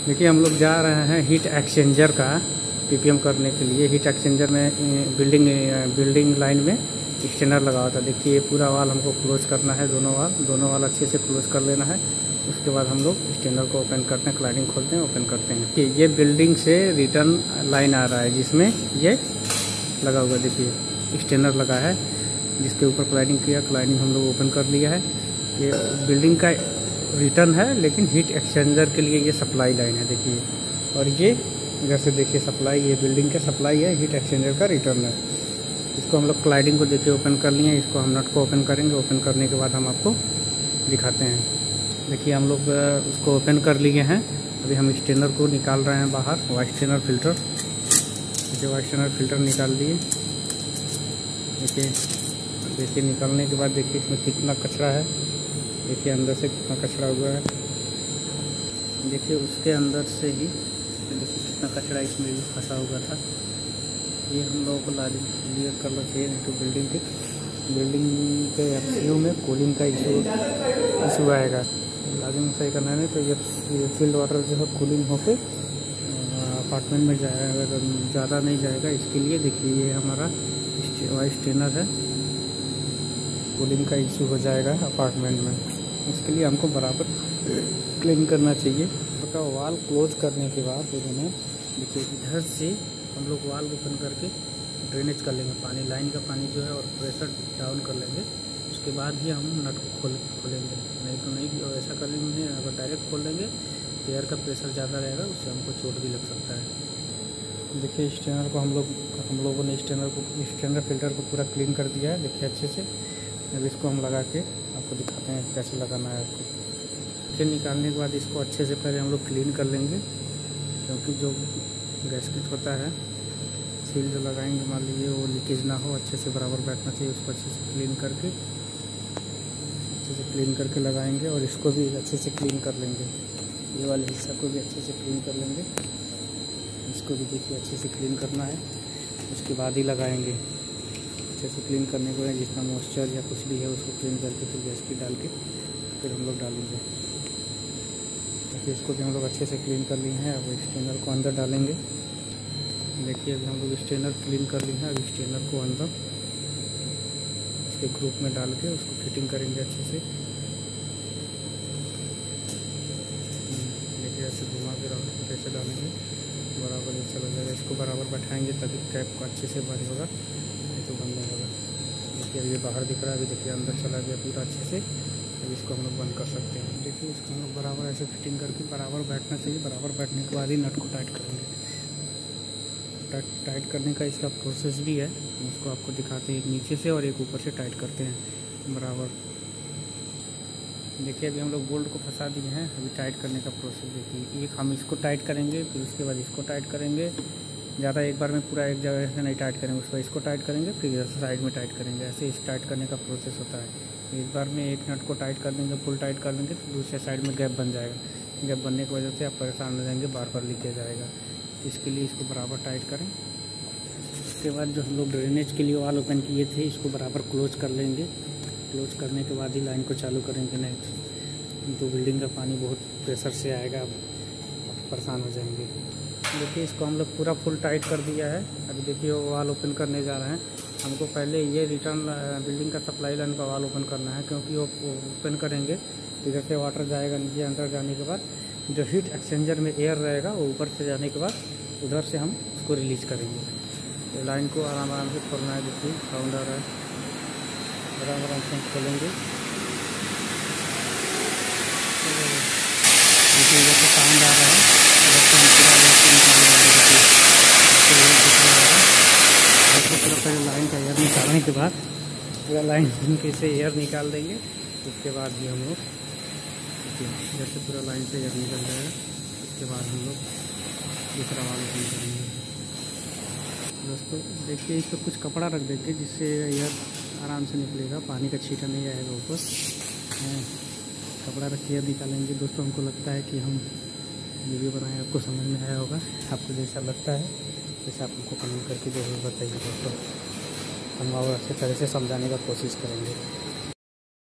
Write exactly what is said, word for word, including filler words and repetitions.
देखिए हम लोग जा रहे हैं हीट एक्सचेंजर का पीपीएम करने के लिए। हीट एक्सचेंजर में बिल्डिंग बिल्डिंग लाइन में एक्सटेंडर लगा हुआ था। देखिए ये पूरा वाल हमको क्लोज करना है, दोनों वाल दोनों वाल अच्छे से क्लोज कर लेना है। उसके बाद हम लोग एक्सटेंडर को ओपन करते हैं, क्लाइडिंग खोलते हैं, ओपन करते हैं कि ये बिल्डिंग से रिटर्न लाइन आ रहा है जिसमें ये लगा हुआ। देखिए एक्सटेंडर लगा है जिसके ऊपर क्लाइडिंग किया, क्लाइडिंग हम लोग ओपन कर लिया है। ये बिल्डिंग का रिटर्न है लेकिन हीट एक्सचेंजर के लिए ये सप्लाई लाइन है। देखिए और ये इधर से देखिए सप्लाई, ये बिल्डिंग का सप्लाई है, हीट एक्सचेंजर का रिटर्न है। इसको हम लोग क्लाइडिंग को देखिए ओपन कर लिए हैं। इसको हम नट को ओपन करेंगे, ओपन करने के बाद हम आपको दिखाते हैं। देखिए हम लोग उसको ओपन कर लिए हैं। अभी हम एक्सटेंडर को निकाल रहे हैं बाहर, वाइट स्टेनर फिल्टर। देखिए वाइट स्टेनर फिल्टर निकाल दिए। देखिए देखिए निकालने के बाद देखिए इसमें कितना कचरा है। देखिए अंदर से कितना कचरा हुआ है। देखिए उसके अंदर से ही देखिए कितना कचरा इसमें भी फंसा हुआ था। ये हम लोगों को लाजिम क्लियर करना चाहिए, नहीं तो बिल्डिंग के बिल्डिंग के एफसीयू में कूलिंग का इशू इशू आएगा। लाजिम सही करना है, नहीं तो ये फील्ड वाटर जो है कूलिंग होकर अपार्टमेंट में जाएगा, ज़्यादा नहीं जाएगा। इसके लिए देखिए ये हमारा वाइट स्टेनर है, कूलिंग का इशू हो जाएगा अपार्टमेंट में। इसके लिए हमको बराबर क्लीन करना चाहिए। तो वाल क्लोज करने के बाद उन्होंने देखिए इधर से हम लोग वाल ओपन करके ड्रेनेज कर लेंगे, पानी लाइन का पानी जो है, और प्रेशर डाउन कर लेंगे। उसके बाद ही हम नट को खोल खोलेंगे, नहीं तो नहीं ऐसा कर लेंगे। अगर डायरेक्ट खोल लेंगे तो एयर का प्रेशर ज़्यादा रहेगा, उससे हमको चोट भी लग सकता है। देखिए स्टेनर को हम लोग हम लोगों ने स्टेनर को स्टेनर फिल्टर को पूरा क्लीन कर दिया है। देखिए अच्छे से। अब इसको हम लगा के आपको दिखाते हैं कैसे लगाना है आपको। फिर निकालने के बाद इसको अच्छे से पहले हम लोग क्लीन कर लेंगे, क्योंकि जो गैस्केट होता है सील जो लगाएंगे मान लीजिए वो लीकेज ना हो, अच्छे से बराबर बैठना चाहिए। उसको अच्छे से क्लीन करके अच्छे से क्लीन करके लगाएंगे, और इसको भी अच्छे से क्लीन कर लेंगे। ये वाले हिस्सा को भी अच्छे से क्लीन कर लेंगे। इसको भी देखिए अच्छे से क्लीन करना है, उसके बाद ही लगाएंगे। अच्छे से क्लीन करने के बाद जितना मॉइस्चर या कुछ भी है उसको क्लीन करके फिर गैस्केट डाल के फिर हम लोग डालेंगे। देखिए इसको भी हम लोग अच्छे से क्लीन कर लिए हैं। अब स्टेनर को अंदर डालेंगे। देखिए अभी हम लोग स्टेनर क्लीन कर लिए हैं। अब स्टेनर को अंदर इसके ग्रुप में डाल के उसको फिटिंग करेंगे अच्छे से। देखिए ऐसे घुमा के कैसे डालेंगे, बराबर ये चला जाएगा। इसको बराबर बैठाएंगे तभी कैप को अच्छे से बंद होगा, नहीं तो बंद नहीं होगा। देखिए ये बाहर दिख रहा है, अभी देखिए अंदर चला गया पूरा अच्छे से। अब इसको हम लोग बंद कर सकते हैं। देखिए इसको हम लोग बराबर ऐसे फिटिंग करके बराबर बैठना चाहिए। बराबर बैठने के बाद ही नट को टाइट करेंगे। टाइट टाइट करने का इसका प्रोसेस भी है, उसको आपको दिखाते हैं। एक नीचे से और एक ऊपर से टाइट करते हैं बराबर। देखिए अभी हम लोग बोल्ट को फंसा दिए हैं। अभी टाइट करने का प्रोसेस देखिए, एक हम इसको टाइट करेंगे, फिर उसके बाद इसको टाइट करेंगे। ज़्यादा एक बार में पूरा एक जगह से नहीं टाइट करेंगे, उसको इसको टाइट करेंगे, फिर इधर से साइड में टाइट करेंगे। ऐसे इस टाइट करने का प्रोसेस होता है। एक बार में एक नट को टाइट कर देंगे, फुल टाइट कर देंगे, तो दूसरे साइड में गैप बन जाएगा। गैप बनने की वजह से आप परेशान हो जाएंगे, बार बार लीकेज आएगा। इसके लिए इसको बराबर टाइट करें। उसके बाद जो हम लोग ड्रेनेज के लिए वाल ओपन किए थे, इसको बराबर क्लोज कर लेंगे। क्लोज करने के बाद ही लाइन को चालू करेंगे, नहीं तो बिल्डिंग का पानी बहुत प्रेशर से आएगा, आप परेशान हो जाएंगे। देखिए इसको हम लोग पूरा फुल टाइट कर दिया है। अभी देखिए वो वाल ओपन करने जा रहे हैं। हमको पहले ये रिटर्न बिल्डिंग का सप्लाई लाइन का वाल ओपन करना है, क्योंकि वो ओपन करेंगे इधर से वाटर जाएगा नीचे। अंदर जाने के बाद जो हीट एक्सचेंजर में एयर रहेगा वो ऊपर से जाने के बाद उधर से हम उसको रिलीज करेंगे। तो लाइन को आराम आराम से खोलना है। देखिए साउंड आ रहा है, आराम आराम से खोलेंगे। देखिए इधर से साउंड आ रहा है, इधर से हम पूरा पूरा पहले लाइन का एयर निकालने के बाद पूरा लाइन के से एयर निकाल देंगे। उसके बाद भी हम लोग इधर से पूरा लाइन से एयर निकल जाएगा। उसके बाद हम लोग दूसरा वाला ओपन करेंगे। दोस्तों देखिए इस पर कुछ कपड़ा रख देंगे जिससे एयर आराम से निकलेगा, पानी का छींटा नहीं आएगा ऊपर। कपड़ा रख के निकालेंगे। दोस्तों हमको लगता है कि हम वीडियो बनाए आपको समझ में आया होगा। आपको जैसा लगता है वैसे आप हमको कमेंट करके जरूर बताइए दोस्तों। हम और अच्छे तरह से समझाने का कोशिश करेंगे।